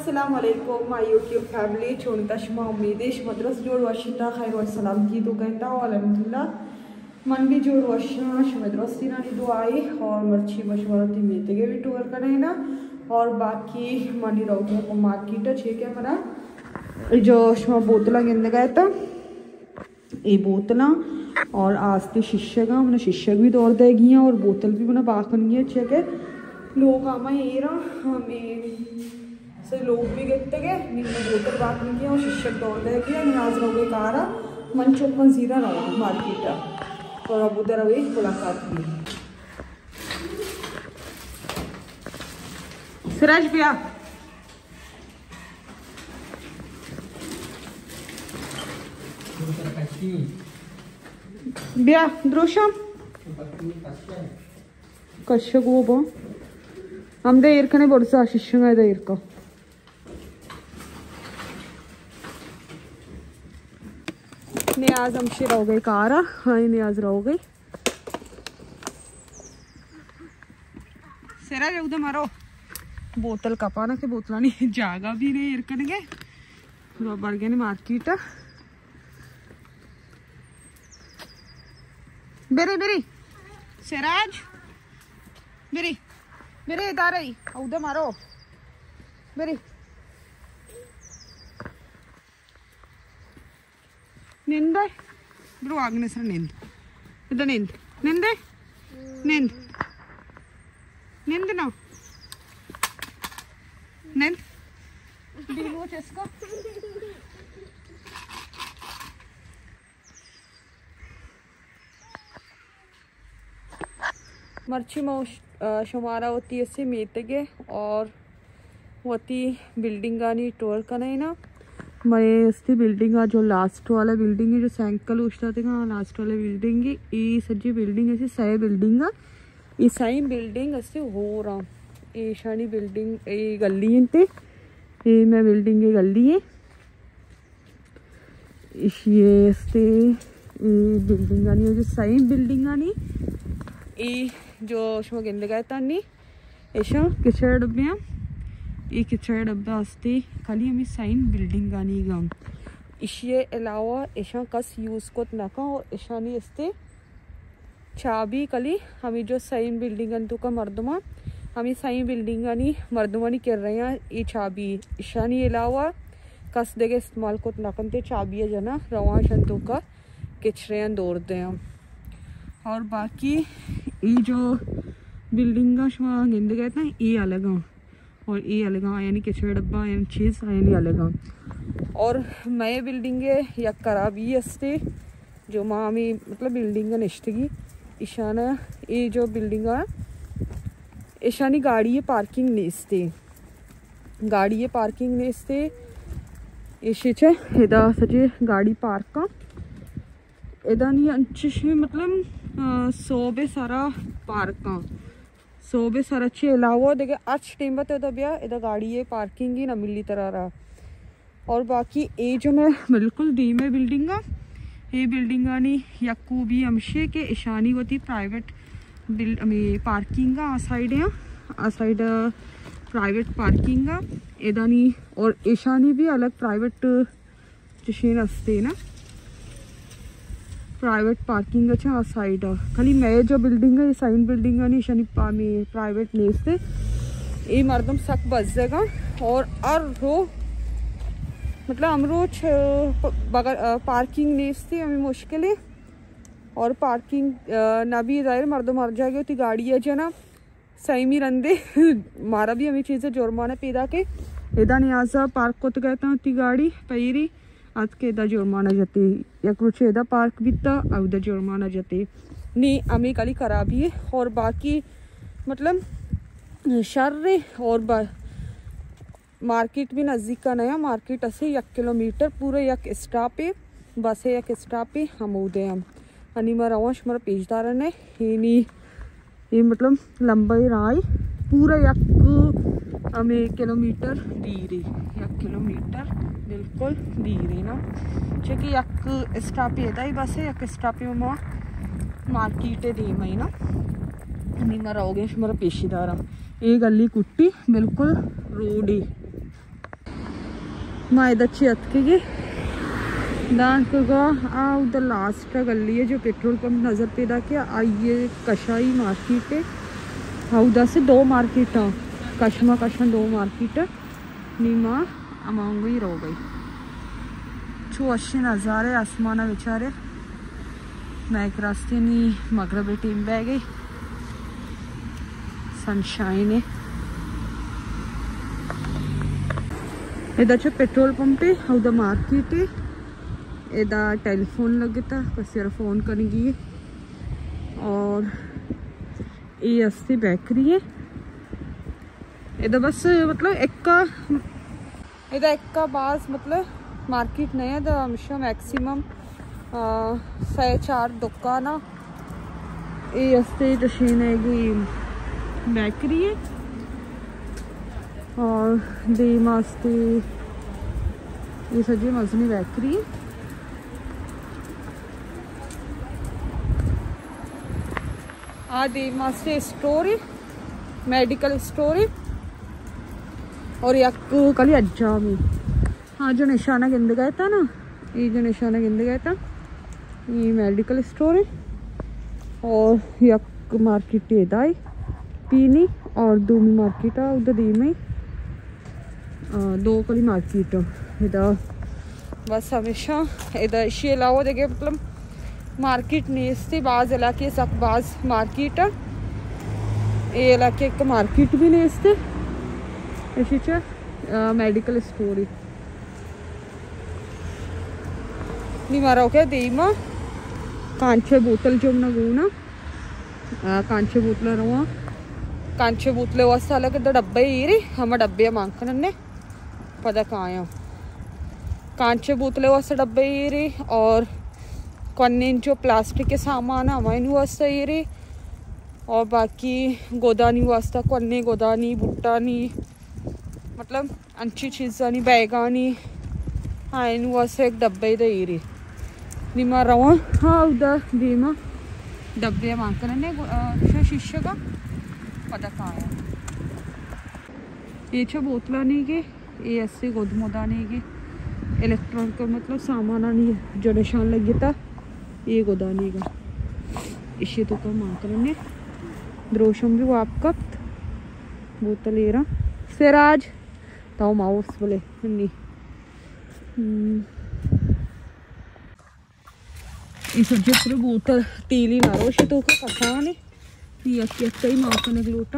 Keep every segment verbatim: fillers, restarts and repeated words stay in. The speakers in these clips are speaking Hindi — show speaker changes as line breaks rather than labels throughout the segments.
अस्सलाम वालेकुम माय यूट्यूब फैमिली छोड़ता शुमा उम्मीदेश मद्रस जोड़ वशिता खैर व सलाम की तो कहता हूँ अल्हम्दुलिल्लाह मन भी जोड़ वशा मद्रस तिरानी दुआई और मर्ची मशवरती मिलते गए भी टूर करें ना और बाकी मनी रहो को मार्केट है क्या मरा जो शुमा बोतला गिन गए था ये बोतला और आस्ते शिष्य का मैंने शिष्य भी दौड़ देगी और बोतल भी मैंने बाखनी है अच्छे के लोग आमा ये रहा हमें से लोग भी गिरते गए निम्न बोतल बात नहीं किया और शिक्षक दौड़ दे गया नियाज रहोगे कारा मन चौपन जीरा रहो मार्केट और अब उधर अभी मुलाकात हुई सिराज भैया भैया द्रोशम कश्यप वो बो हम दे इरकने बोर्सा शिष्य है दे इरका नियाज हमशे रहो गई कारा हाँ नियाज रहो गई सेरा जाऊ तो मारो बोतल कपाना के बोतला नहीं जागा भी नहीं इरकन गए बढ़ गए मार्केट बेरी बेरी सिराज बेरी बेरी इधर आई उधर मारो बेरी निंद ब्रो आगने सर निंद इधर निंद निंद निंद निंद ना निंद दिलो चेस्को मर्ची मौ शुमारा होती है से मेतगे और होती बिल्डिंग आनी टूर का नहीं ना मैं इसकी बिल्डिंग जो लास्ट वाला बिल्डिंग है जो सैंकल उछता थे लास्ट वाला बिल्डिंग है ये सज्जी बिल्डिंग ऐसी सही बिल्डिंग ये सही बिल्डिंग ऐसे हो रहा ये शानी बिल्डिंग ये गली है ते ये मैं बिल्डिंग ये गली है इस ये इसते ये बिल्डिंग आनी है जो सही बिल्डिंग आनी ये जो शुमा गिंद गए था नहीं ऐसा किचड़ डब्बियाँ ये किचड़ डब्बा असते खाली हमें साइन बिल्डिंग आनी गम इसके अलावा ऐसा कस यूज़ को नका और ऐसा नहीं इसते चाबी कली हमें जो साइन बिल्डिंग अंतु का मर्दमा हमें साइन बिल्डिंग आनी मर्दमा नहीं कर रहे हैं ये चाबी ऐसा नहीं अलावा कस देगे इस्तेमाल को नकनते चाबी है जना रवा शंतु का किचड़े दौड़ दे हम और बाकी ये जो बिल्डिंग का शुमा गिंद गए था ये अलग और ये अलग यानी किचड़ डब्बा यानी चीज़ यानी अलग और नए बिल्डिंग या खराबी असते जो माँ में मतलब बिल्डिंग निश्तगी ईशाना ये जो बिल्डिंग ईशानी गाड़ी पार्किंग नेस्ते गाड़ी पार्किंग नेस्ते इशेचे इदा सजे गाड़ी पार्क का इदा नहीं अच्छे मतलब सोबे सारा पार्क का सो भी सर अच्छे अलावा देखे आज टाइम बता तो भैया इधर गाड़ी है पार्किंग ही ना मिली तरह रहा और बाकी ये जो मैं बिल्कुल दी में बिल्डिंग ये बिल्डिंग आनी यकू भी हमशे के ईशानी होती प्राइवेट बिल्ड में पार्किंग आ साइड है आ साइड प्राइवेट पार्किंग इदानी और ईशानी भी अलग प्राइवेट जिशेन असते ना प्राइवेट पार्किंग अच्छा आ साइड खाली मैं जो बिल्डिंग है साइन बिल्डिंग है निशानी में प्राइवेट नेस्ते ये मर्दम सक बस जाएगा और अर रो मतलब हम रोज बगल पार्किंग नेस्ते हमें मुश्किल है और पार्किंग ना भी जाहिर मर्दम मर जाएगी उतनी गाड़ी है जना सही में रंदे मारा भी हमें चीज़ें जुर्माना पैदा के इदा नहीं आजा पार्क को तो कहता हूँ उतनी गाड़ी पैरी आज के इधर जुर्माना जाते या कुछ इधर पार्क भी था और उधर जुर्माना जाते नहीं हमें कली खराबी है और बाकी मतलब शर्र और मार्केट भी नज़दीक का नया मार्केट ऐसे एक किलोमीटर पूरे एक स्टॉप है बस है एक स्टॉप है हम उदय हम अनि मारा वंश हमारा पेजदार ने ये नहीं ये मतलब लंबाई राय पूरा एक हमें किलोमीटर दी रही एक किलोमीटर बिल्कुल दी रही ना क्योंकि एक स्टॉप है ही बस है एक स्टॉप में माँ मार्केट दी मई ना नहीं मारा हो गया हमारा पेशीदार ये गली कुट्टी बिल्कुल रोड ही మా ఇదొచ్చి అతికి దానిగా ఆ उधर लास्ट गली है जो पेट्रोल पंप नज़र पे रखे आइए कशाई मार्केट है हाँ उधर से दो मार्केट है कशमा कशा दो मार्केट है नीमा अमांग ही रो गई छो अच्छे नज़ारे आसमाना बेचारे मैं एक रास्ते नहीं मगरबी टीम बह गई सनशाइन है इधर जो पेट्रोल पंप है उधर मार्केट है इधर टेलीफोन लगे था बस यार फ़ोन करेंगी और ये अस्सी बेकरी है इधर बस मतलब एक का इधर एक का बास मतलब मार्केट नहीं है इधर हमेशा मैक्सिमम से चार दुकान ये अस्ते तशीन है बेकरी है और दीमास्ते ये सजी मजनी बेकरी है आदि मास्टर स्टोर मेडिकल स्टोर और यक कली अज्जा में हाँ जो निशाना गिंद गया था ना ये जो निशाना गिंद गया था ये मेडिकल स्टोर है और यक मार्केट इदाई पीनी और दूमी मार्केट है उधर दी में दो कली मार्केट इधर बस हमेशा इधर इसी अलावा देखे मतलब मार्केट नेस्ते बाज इलाके सक बाज मार्केट ये इलाके एक मार्केट भी नेस्ते इसी च मेडिकल स्टोर नी मारा क्या दीमा कांचे बोतल जो ना गुना कांचे बोतल रहा कांचे बोतले वस्त अलग डब्बे इरी हम डब्बे मांकने पता कहाँ कांचे बोतले वस्त डब्बे इरी और కొన్ని जो प्लास्टिक के सामान हमारे वास्ता ये रे और बाकी गोदानी वास्ता కొన్ని गोदानी बुट्टानी मतलब अच्छी चीज़ानी बैगानी हाँ इन वास्ते एक डब्बे दे रे निमा रवा हाँ उधर दीमा डब्बे मांगने ने शीशे का पता कहाँ है ये जो बोतला नहीं के ये ऐसे गोदमोदा नहीं के इलेक्ट्रॉनिक का मतलब सामान नहीं जो निशान लगे था ये गोदानी का इसी तो कम आंकरने द्रोशम भी वो आपका बोतल ले रहा सिराज ताऊ माउस बोले नहीं इस सब्जी पूरे बोतल तेली ना रोश तो का कसाने ये अक्की अक्की मांकने ग्लूटा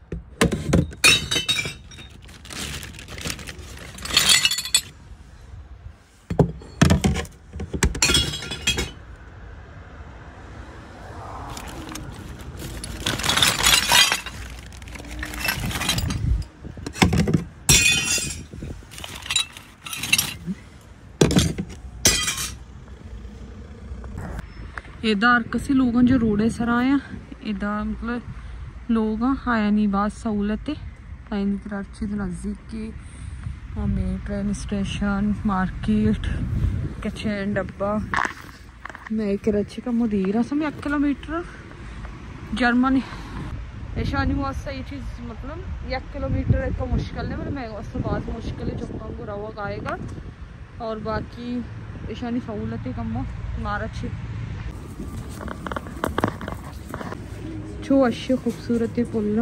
इधर कसी लोगों जो रोडे सर आया इधर मतलब लोग आया नहीं बात सहूलत है अच्छी नज़दीक की हमें ट्रेन स्टेशन मार्केट किचन डब्बा मैं कराची का मुदीर सम एक किलोमीटर जर्मनी ऐशानी वास्ता ये चीज़ मतलब एक किलोमीटर एक मुश्किल है मतलब मैं वास्ता बहुत मुश्किल है चुप्पा को रवा आएगा और बाकी ऐशानी सहूलत है कम मारा अच्छी जो अच्छे खूबसूरत है पुल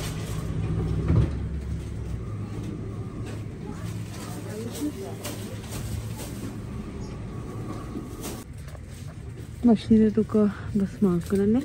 मशीन तो का बस माफ करने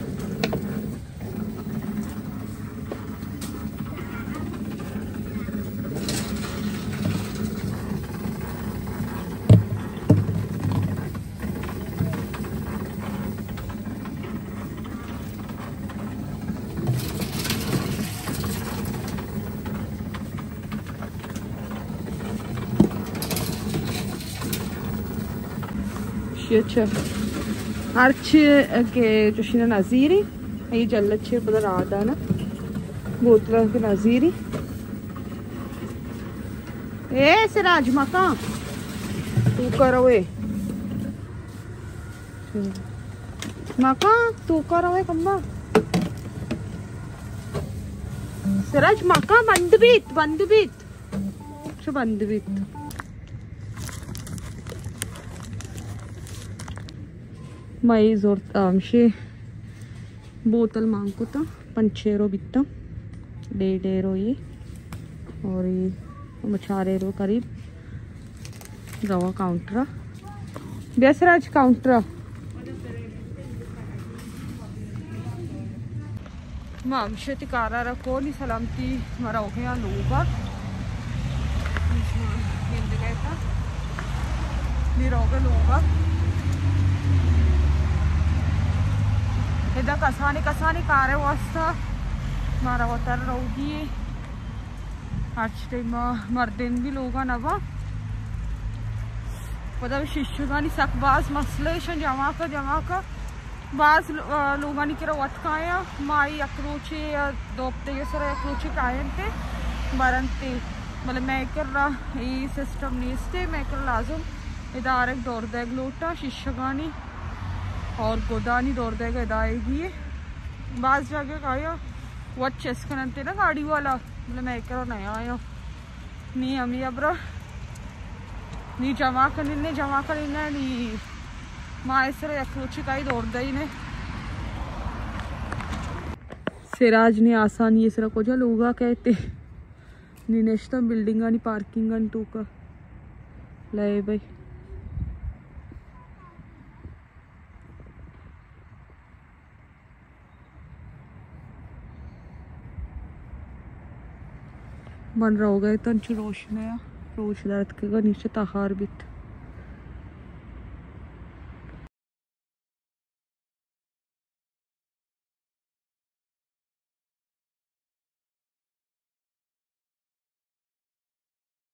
अच्छा arci che Giushina Naziri e jalla c'è per rada na botla anche Naziri eh Siraj maka tu karawe maka tu karawe kamba Siraj maka bandbit bandbit şu bandbit माई जोर आमशे बोतल मांगको था पंचेरो बित्ता डेढ़ एरो ये और ये चार एरो करीब रवा काउंटरा बेसराज काउंटरा मामशे तिकारा रखो नहीं सलामती मरा हो गया लोगा निरोगे लोगा इधर कसानी कसानी कारे वास्ता मारा वतर रहोगी आज टाइम मर्दिन भी लोगा नवा पता शिशुगानी सकबाज मसले जमा का जमा का बाज लोगानी के रवत काया माई अक्रोचे या दोपते ये सर अक्रोचे कायंते बरंते मतलब मैं कर रहा ये सिस्टम नीस्ते मैं कर लाजुम इधर एक दौड़ देग लोटा शिशुगानी और गोदानी दौड़ देगा इदाएगी ये बाज जाके काया वट चेस करते ना गाड़ी वाला मतलब मैं करो नया आया नहीं अमी अब नी जमा करने जमा करने नी माँ इसरे अक्रोची का ही दौड़ दई ने सिराज ने आसान ये सरा को जा लोगा कहते नी नेश्ता बिल्डिंग नी पार्किंग नी तो का लाए भाई मन रहो गए तंच रोशने रोश दर्द के नीचे तहार बित